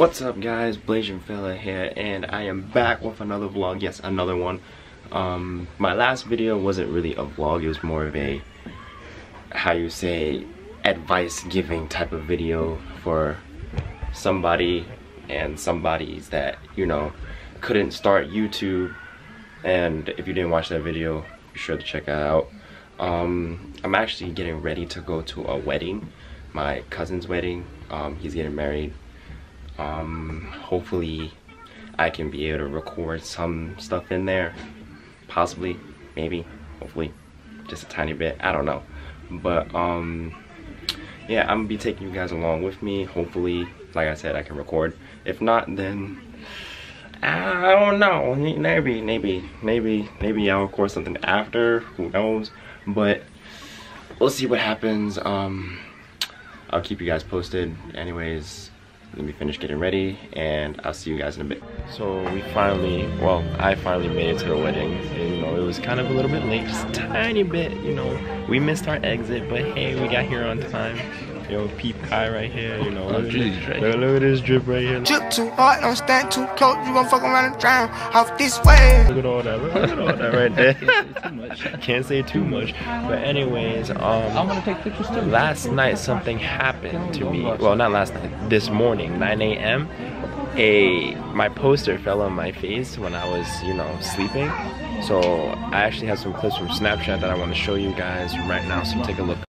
What's up guys, Blasian Fella here, and I am back with another vlog. Yes, another one. My last video wasn't really a vlog, it was more of a, how you say, advice giving type of video for somebody and somebody's that, you know, couldn't start YouTube. And if you didn't watch that video, be sure to check that out. I'm actually getting ready to go to a wedding, my cousin's wedding. He's getting married. Hopefully I can be able to record some stuff in there, possibly, maybe, hopefully, just a tiny bit, I don't know. But yeah, I'm gonna be taking you guys along with me. Hopefully, like I said, I can record. If not, then I don't know, maybe I'll record something after, who knows. But we'll see what happens. I'll keep you guys posted. Anyways, let me finish getting ready and I'll see you guys in a bit. So we finally, well, I finally made it to the wedding. And, you know, it was kind of a little bit late, just a tiny bit, you know. We missed our exit, but hey, we got here on time. Yo, peep Kai right here, you know. Look at this drip right here. Drip too hard, don't stand too close, you gon' fuck around and drown off this way. Look at all that, look at all that right there. Can't say too much. But anyways, I'm gonna take pictures too. Last night something happened to me. Well, not last night, this morning, 9 a.m. My poster fell on my face when I was, you know, sleeping. So I actually have some clips from Snapchat that I want to show you guys right now, so take a look.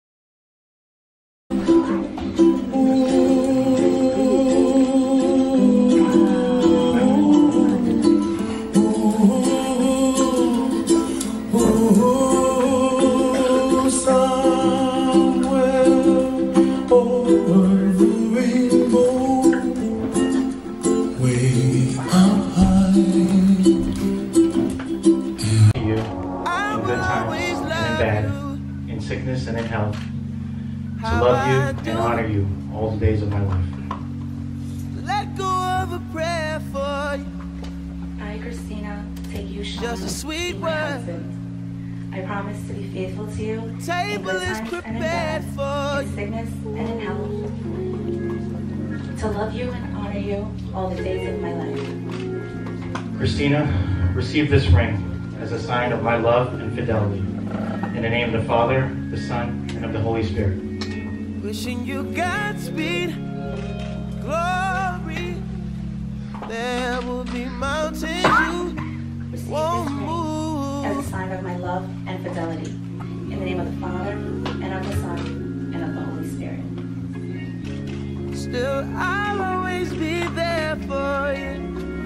In sickness and in health, to love you and honor you all the days of my life. Let go of a prayer for you. I, Christina, take you, Sean, Just a sweet to be my word. husband. I promise to be faithful to you in Table good is times and in prepared bad, for in you. sickness and in health, to love you and honor you all the days of my life. Christina, receive this ring as a sign of my love and fidelity. In the name of the Father, the Son, and of the Holy Spirit. Wishing you Godspeed, glory. There will be mountains you Receive this won't ring move. as a sign of my love and fidelity, in the name of the Father, and of the Son, and of the Holy Spirit. Still, I'll always be there for you.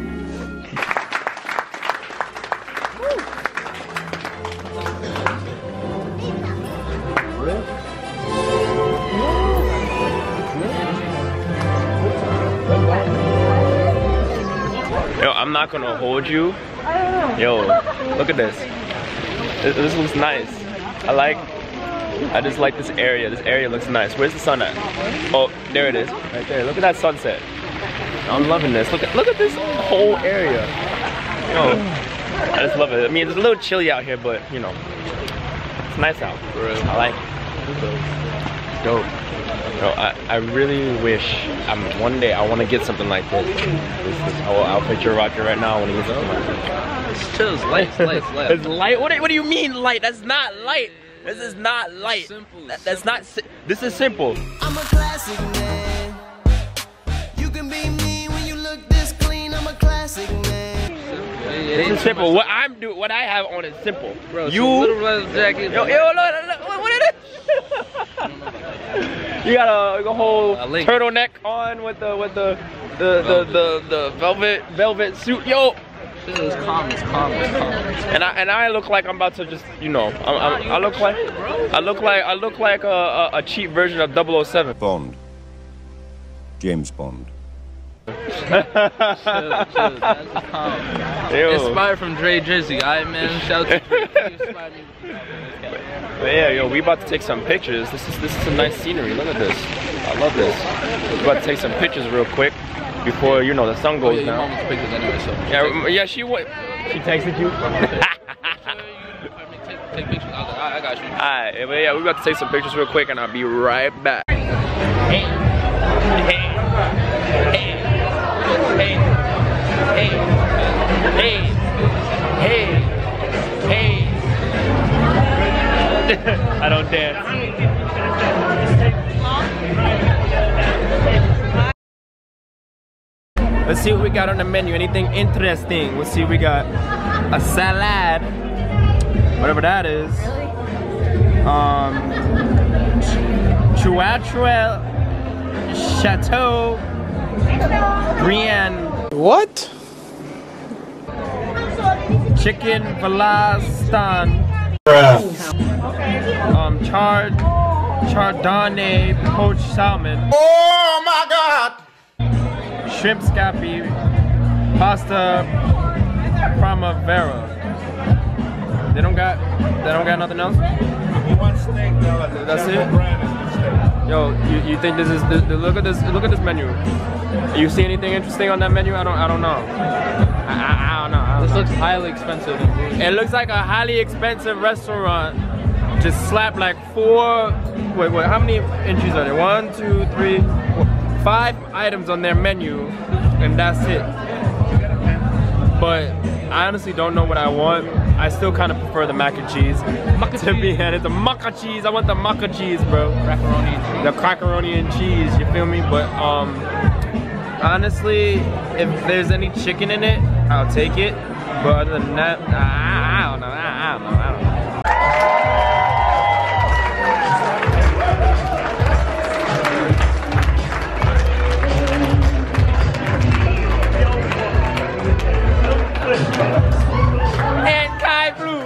Yo, I'm not gonna hold you. Yo, look at this. This looks nice. I just like this area. This area looks nice. Where's the sun at? Oh, there it is. Right there. Look at that sunset. I'm loving this. Look at this whole area. Yo, I just love it. I mean, it's a little chilly out here, but you know, it's nice out. I like it. Dope. Yo, I really wish one day I want to get something like this. This whole outfit you're rocking right now. I want to get something like this. It's chill, it's light, it's light. It's light? What do you mean light? That's not light. This is not light. That's not. This is simple. I'm a classic man. You can be me when you look this clean. I'm a classic man. This is simple. What I have on is simple. Bro, you little leather jacket. Yo, look, what is it? You got a whole turtleneck on with the velvet suit. Yo. This is calm, it's calm, it's calm. And I look like I'm about to just, you know, I look like a cheap version of 007. Bond. James Bond. Chill, that's calm. Inspired from Dre Drizzy, alright man, shout out to Dre. He inspired me. But yeah, yo, we about to take some pictures. This is some nice scenery. Look at this. I love this. We're about to take some pictures real quick before, you know, the sun goes down. Anyway, so yeah, she texted you. take pictures. I got you. Alright, but yeah, we're about to take some pictures real quick and I'll be right back. Hey. dance. Let's see what we got on the menu. Anything interesting? Let's see what we got. A salad. Whatever that is. Chuatre Chateau Brienne. What? Chicken Velastan. Chardonnay poached salmon. Oh my God! Shrimp scampi. Pasta primavera. They don't got nothing else? One steak, That's it? Yo, you think this is look at this menu. You see anything interesting on that menu? I don't know. I don't know. This looks highly expensive. It looks like a highly expensive restaurant. Just slapped like 4. Wait, how many entries are there? 1, 2, 3, 4, 5 items on their menu, and that's it. But I honestly don't know what I want. I still kind of prefer the mac and cheese. To be honest, the mac and cheese. I want the mac and cheese, bro. Macaroni and cheese. The crackeroni and cheese. You feel me? But honestly, if there's any chicken in it, I'll take it. But other than that, I don't know. I don't know. And Kai Blue.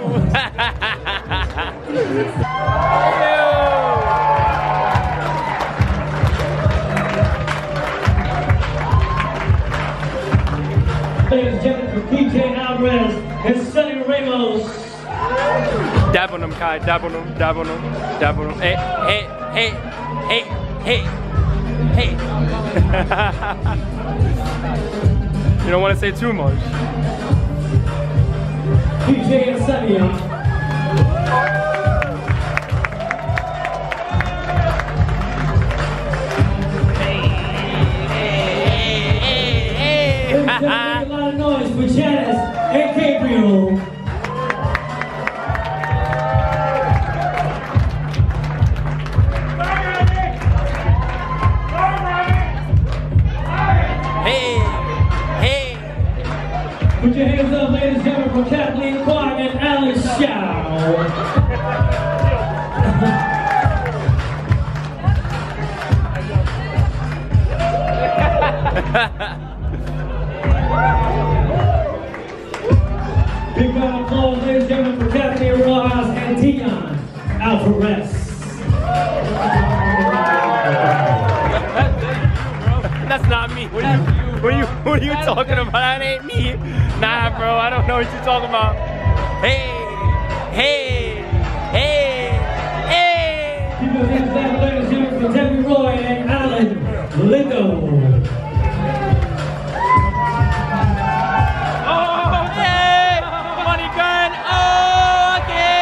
Ladies and gentlemen, for PJ Alvarez and Sonny Ramos. Dab on them, Kai. Dab on them. Dab on them. Dab on them. Hey, hey, hey, hey, hey, hey. You don't want to say too much. PJ and Sonny, Make a lot of noise for Janice and Gabriel. Put your hands up, ladies and gentlemen, for Kathleen Clark and Alice Shaw. Big round of applause, ladies and gentlemen, for Kathleen Rojas and Dion Alvarez. That's not me. What are you talking about? That ain't me. Nah, bro. I don't know what you're talking about. Hey, hey, hey, hey. Keep your hands down, ladies and gentlemen, for Debbie Roy and Alan Lindo. Oh, hey, money gun. Oh, okay.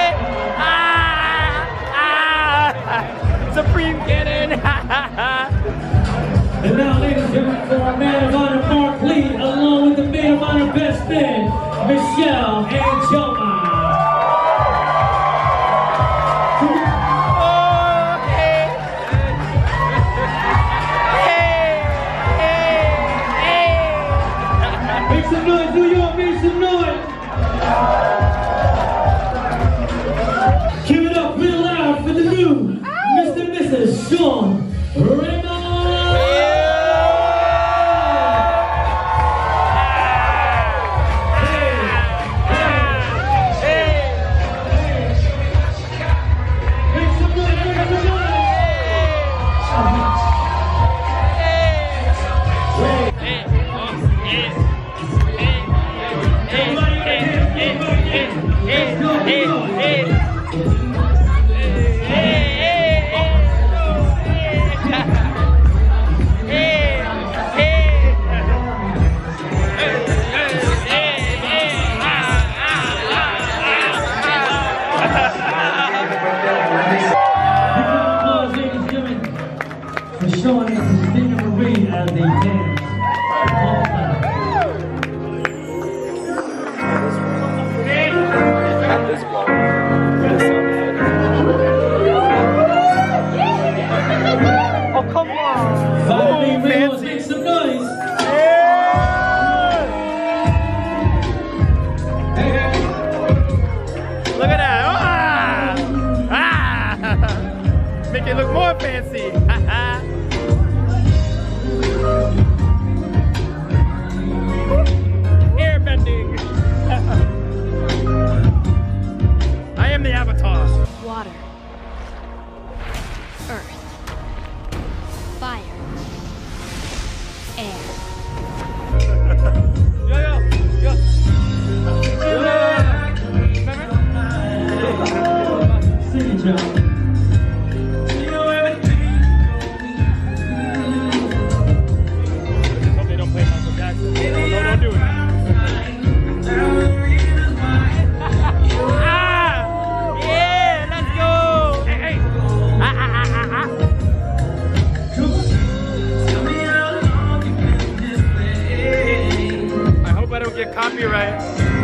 Supreme Cannon. And now, ladies and gentlemen, for our man of honor, Mark Lee, along with the maid of honor best man, Michelle and Joma. Oh, hey. Hey. make it look more fancy. Airbending. I am the Avatar. Water. Earth. Fire. Air. Copyright.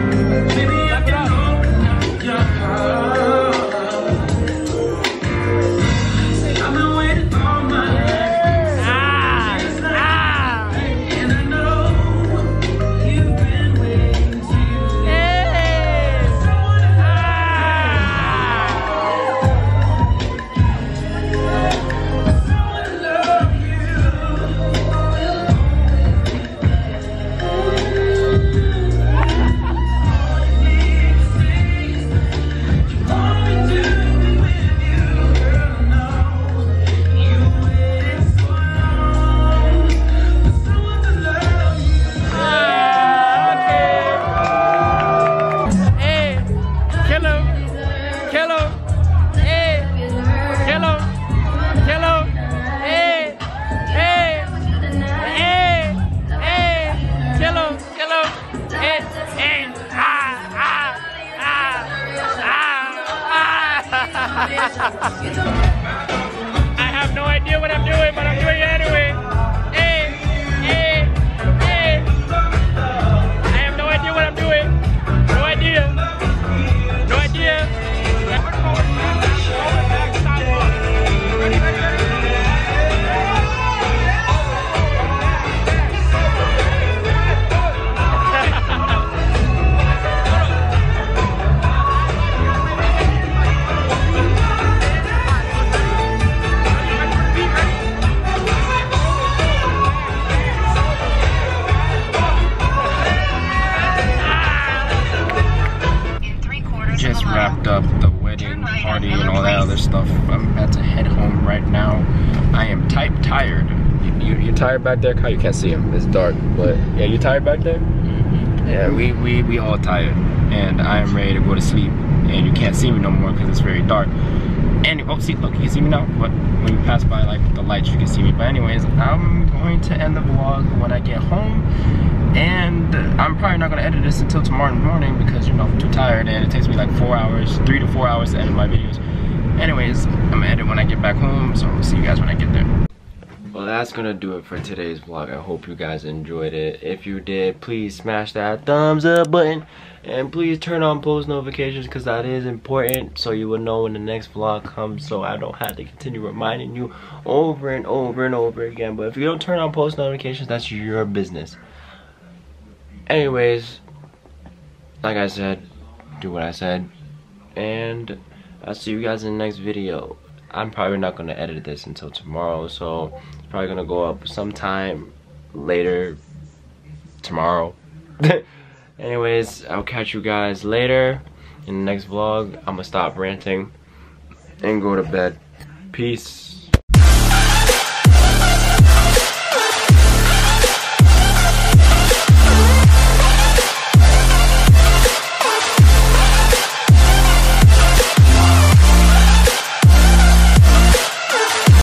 I have no idea what I'm doing, but I'm doing it anyway. Hey, hey, hey. I have no idea what I'm doing. No idea. No idea. Just wrapped up the wedding party and all that other stuff. I'm about to head home right now. I am tired. You tired back there? Kyle, you can't see him. It's dark, but yeah, you tired back there? Yeah, we all tired, and I am ready to go to sleep. And you can't see me no more because it's very dark. And oh, see, look, you can see me now. But when you pass by like the lights, you can see me. But anyways, I'm going to end the vlog when I get home. And I'm probably not gonna edit this until tomorrow morning because, you know, I'm too tired and it takes me like 4 hours, 3 to 4 hours to edit my videos. Anyways, I'm gonna edit when I get back home, so I'll see you guys when I get there. Well, that's gonna do it for today's vlog. I hope you guys enjoyed it. If you did, please smash that thumbs up button and please turn on post notifications because that is important so you will know when the next vlog comes, so I don't have to continue reminding you over and over and over again. But if you don't turn on post notifications, that's your business. Anyways, like I said, do what I said, and I'll see you guys in the next video. I'm probably not gonna edit this until tomorrow, so it's probably gonna go up sometime later tomorrow. Anyways, I'll catch you guys later in the next vlog. I'm gonna stop ranting and go to bed. Peace.